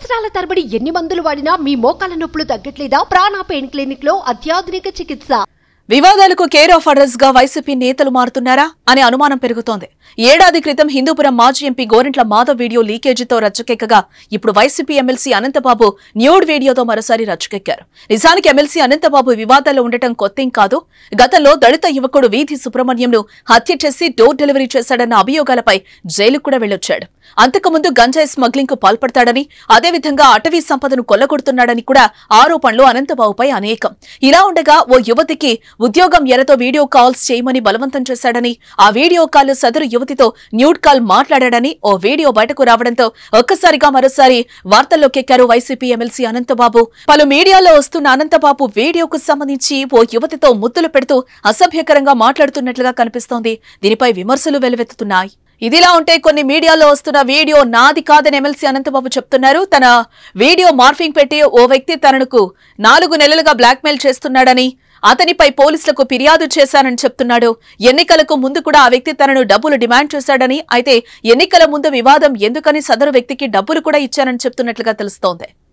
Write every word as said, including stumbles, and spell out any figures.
సంవత్సరాల తరబడి ఎన్ని మందులు వాడినా మీ మోకాల నొప్పులు తగ్గట్లేదా? ప్రాణ పెయిన్ క్లినిక్ లో అత్యాధునిక చికిత్స. వివాదాలకు కేర్ ఆఫ్ అడ్రస్ గా వైసీపీ నేతలు మారుతున్నారా అనే అనుమానం పెరుగుతోంది. ఏడాది క్రితం హిందూపురం మాజీ ఎంపీ గోరింట్ల మాధవ్ వీడియో లీకేజీతో రచ్చకెక్కగా ఇప్పుడు వైసీపీ ఎమ్మెల్సీ అనంత బాబు న్యూడ్ వీడియోతో మరోసారి రచ్చకెక్కారు. నిజానికి ఎమ్మెల్సీ అనంత బాబు వివాదాల్లో ఉండటం కొత్తేం కాదు. గతంలో దళిత యువకుడు వీధి సుబ్రహ్మణ్యంను హత్య చేసి డోర్ డెలివరీ చేశాడన్న అభియోగాలపై జైలుకు కూడా వెళ్లొచ్చాడు. అంతకుముందు గంజాయి స్మగ్లింగ్ కు పాల్పడతాడని, అదేవిధంగా అటవీ సంపదను కొల్లగొడుతున్నాడని కూడా ఆరోపణలు అనంతబాబుపై అనేకం. ఇలా ఉండగా ఓ యువతికి ఉద్యోగం ఎరతో వీడియో కాల్స్ చేయమని బలవంతం చేశాడని, ఆ వీడియో కాల్ సదరు యువతితో న్యూడ్ కాల్ మాట్లాడాడని ఓ వీడియో బయటకు రావడంతో ఒక్కసారిగా మరోసారి వార్తల్లోకెక్కారు వైసీపీ ఎమ్మెల్సీ అనంతబాబు. పలు మీడియాలో వస్తున్న అనంతబాబు వీడియోకు సంబంధించి ఓ యువతితో ముద్దులు పెడుతూ అసభ్యకరంగా మాట్లాడుతున్నట్లుగా కనిపిస్తోంది. దీనిపై విమర్శలు వెల్లువెత్తుతున్నాయి. ఇదిలా ఉంటే కొన్ని మీడియాలో వస్తున్న వీడియో నాది కాదని ఎమ్మెల్సీ అనంతబాబు చెప్తున్నారు. తన వీడియో మార్ఫింగ్ పెట్టి ఓ వ్యక్తి తనకు నాలుగు నెలలుగా బ్లాక్మెయిల్ చేస్తున్నాడని, అతనిపై పోలీసులకు ఫిర్యాదు చేశానని చెప్తున్నాడు. ఎన్నికలకు ముందు కూడా ఆ వ్యక్తి తనను డబ్బులు డిమాండ్ చేశాడని, అయితే ఎన్నికల ముందు వివాదం ఎందుకని సదరు వ్యక్తికి డబ్బులు కూడా ఇచ్చానని చెప్తున్నట్లుగా తెలుస్తోంది.